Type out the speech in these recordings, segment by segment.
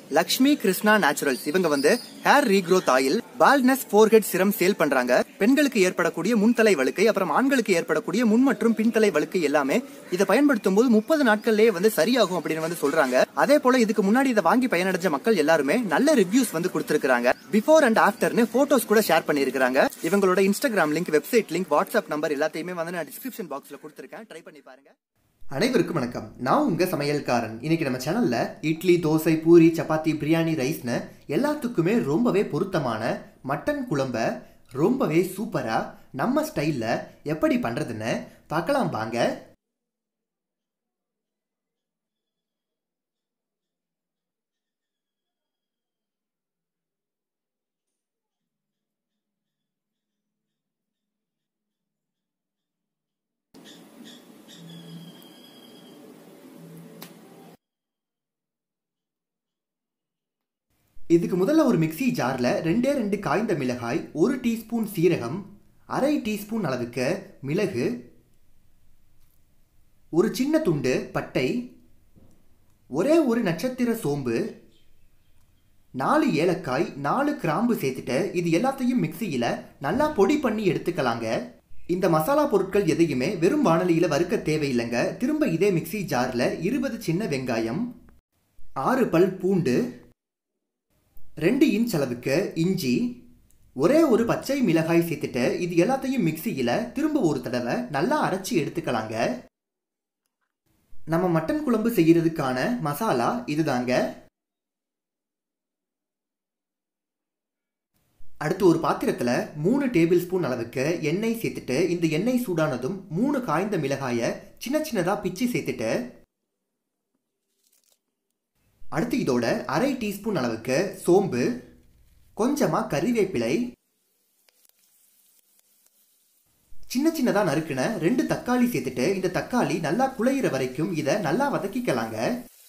Lakshmi Krishna naturals இவங்க வந்து hair regrowth oil, baldness forehead serum sale பண்றாங்க. பெண்களுக்கு ஏற்படக்கூடிய முன்தலை வழுக்கை, அப்புறம் ஆண்களுக்கு ஏற்படக்கூடிய முன் மற்றும் பின்தலை வழுக்கை எல்லாமே இதை பயன்படுத்தும் போது 30 நாட்கள்லயே வந்து சரியாகும் அப்படின்னு வந்து சொல்றாங்க. அதே போல இதுக்கு முன்னாடி இதை வாங்கி பயனடைஞ்ச மக்கள் எல்லாருமே நல்ல ரிவ்யூஸ் வந்து கொடுத்திருக்காங்க. பிஃபோர் அண்ட் ஆஃப்டர்னு போட்டோஸ் கூட ஷேர் பண்ணிருக்காங்க. இவங்களோட Instagram link, website link, WhatsApp number எல்லாத்தையுமே வந்து நான் டிஸ்கிரிப்ஷன் பாக்ஸ்ல கொடுத்திருக்கேன். ட்ரை பண்ணி பாருங்க. அனைவருக்கும் வணக்கம். நான் உங்க சமையல்காரன். இன்னைக்கு நம்ம சேனல்ல இட்லி, தோசை, பூரி, சப்பாத்தி, பிரியாணி, ரைஸ்னு எல்லாத்துக்குமே ரொம்பவே பொருத்தமான மட்டன் குழம்ப ரொம்பவே சூப்பரா நம்ம ஸ்டைல்ல எப்படி பண்றதுன்னு பார்க்கலாம் வாங்க. இதுக்கு முதல்ல ஒரு மிக்ஸி ஜார்ல 2 காய்ந்த மிளகாய், 1 டீஸ்பூன் சீரகம், அரை டீஸ்பூன் அளவுக்கு மிளகு, ஒரு சின்ன துண்டு பட்டை, ஒரே ஒரு நட்சத்திர சோம்பு, 4 ஏலக்காய், 4 கிராம்பு சேர்த்துட்டு இது எல்லாத்தையும் மிக்ஸியில நல்லா பொடி பண்ணி எடுத்துக்கலாங்க. இந்த மசாலா பொருட்கள் எதையுமே வெறும் வாணலியில வறுக்க தேவையில்லைங்க. திரும்ப இதே மிக்ஸி ஜார்ல 20 சின்ன வெங்காயம், 6 பல் பூண்டு, 2 இன்ச் அளவுக்கு இஞ்சி, ஒரே ஒரு பச்சை மிளகாய் சேர்த்துட்டு இது எல்லாத்தையும் மிக்ஸியில திரும்ப ஒரு தடவை நல்லா அரைச்சி எடுத்துக்கலாங்க. நம்ம மட்டன் குழம்பு செய்யறதுக்கான மசாலா இதுதாங்க. அடுத்து ஒரு பாத்திரத்துல 3 டேபிள் ஸ்பூன் அளவுக்கு எண்ணெய் சேர்த்துட்டு இந்த எண்ணெய் சூடானதும் 3 காய்ந்த மிளகாயை சின்ன சின்னதா பிச்சு சேர்த்துட்டு அடுத்து இதோட அரை டீஸ்பூன் அளவுக்கு சோம்பு, கொஞ்சமா கறிவேப்பிலை, சின்ன சின்னதா நறுக்குன 2 தக்காளி சேர்த்துட்டு இந்த தக்காளி நல்லா குழையிற வரைக்கும் இதை நல்லா வதக்கிக்கலாங்க.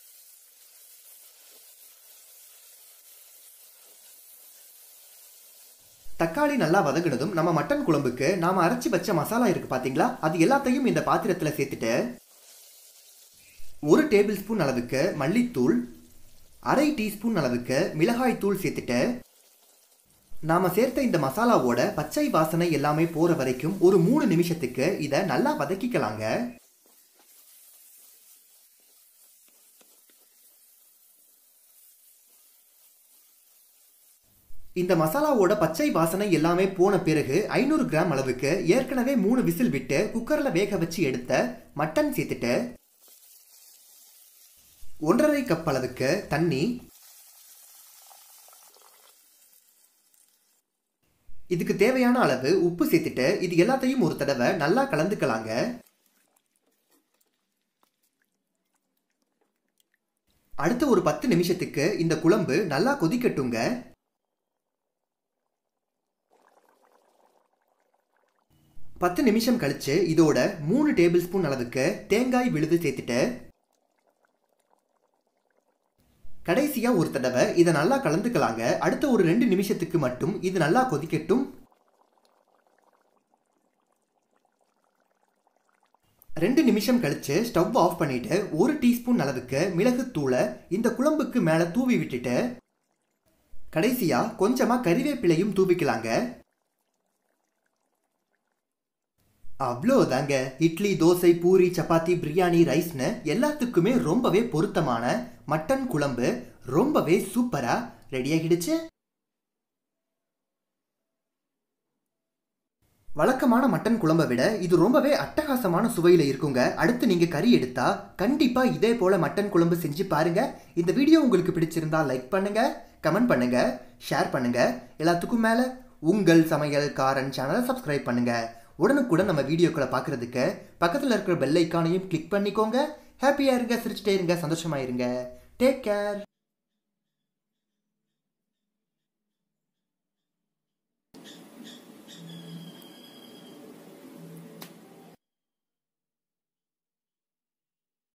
தக்காளி நல்லா வதங்கினதும் நம்ம மட்டன் குழம்புக்கு நாம அரைச்சி வச்ச மசாலா இருக்கு பாத்தீங்களா, அது எல்லாத்தையும் இந்த பாத்திரத்துல சேர்த்துட்டு 1 டேபிள் ஸ்பூன் அளவுக்கு மல்லித்தூள், அரை டீஸ்பூன் அளவுக்கு மிளகாய் தூள் சேர்த்துட்டு நாம சேர்த்த இந்த மசாலாவோட பச்சை வாசனை எல்லாமே போற வரைக்கும் ஒரு 3 நிமிஷத்துக்கு இதை நல்லா வதக்கிக்கலாங்க. இந்த மசாலாவோட பச்சை வாசனை எல்லாமே போன பிறகு 500 கிராம் அளவுக்கு ஏற்கனவே 3 விசில் விட்டு குக்கர்ல வேக வச்சு எடுத்த மட்டன் சேர்த்துட்டு 1.5 கப் அளவுக்கு தண்ணி, இதுக்கு தேவையான அளவு உப்பு சேர்த்துட்டு இது எல்லாத்தையும் ஒரு தடவை நல்லா கலந்துக்கலாங்க. அடுத்து ஒரு 10 நிமிஷத்துக்கு இந்த குழம்பு நல்லா கொதிக்கட்டுங்க. பத்து நிமிஷம் கழிச்சு இதோட 3 டேபிள் ஸ்பூன் அளவுக்கு தேங்காய் விழுது சேர்த்துட்டு கடைசியா ஒரு தடவை இதை நல்லா கலந்துக்கலாங்க. அடுத்த ஒரு 2 நிமிஷத்துக்கு மட்டும் இது நல்லா கொதிக்கட்டும். 2 நிமிஷம் கழிச்சு ஸ்டவ் ஆஃப் பண்ணிட்டு 1 டீஸ்பூன் அளவுக்கு மிளகுத்தூளை இந்த குழம்புக்கு மேல தூவி விட்டுட்டு கடைசியா கொஞ்சமா கறிவேப்பிலையும் தூவிக்கலாங்க. அவ்வளோதாங்க. இட்லி, தோசை, பூரி, சப்பாத்தி, பிரியாணி, ரைஸ்னு எல்லாத்துக்குமே ரொம்பவே பொருத்தமான மட்டன் குழம்பு ரொம்பவே சூப்பரா ரெடி ஆகிடுச்சு. வழக்கமான மட்டன் குழம்பை விட இது ரொம்பவே அட்டகாசமான சுவையில இருக்குங்க. அடுத்து நீங்க கறி எடுத்தா கண்டிப்பா இதே போல மட்டன் குழம்பு செஞ்சு பாருங்க. இந்த வீடியோ உங்களுக்கு பிடிச்சிருந்தா லைக் பண்ணுங்க, கமெண்ட் பண்ணுங்க, ஷேர் பண்ணுங்க. எல்லாத்துக்கும் மேல உங்கள் சமையல்காரன் சேனலை சப்ஸ்கிரைப் பண்ணுங்க. உடனுக்குடன் நம்ம வீடியோக்களை பார்க்கறதுக்கு பக்கத்தில் இருக்கிற பெல் ஐக்கானையும் கிளிக் பண்ணிக்கோங்க. ஹாப்பியா இருங்க, சிரிச்சுட்டே இருங்க, சந்தோஷமா இருங்க. Take care.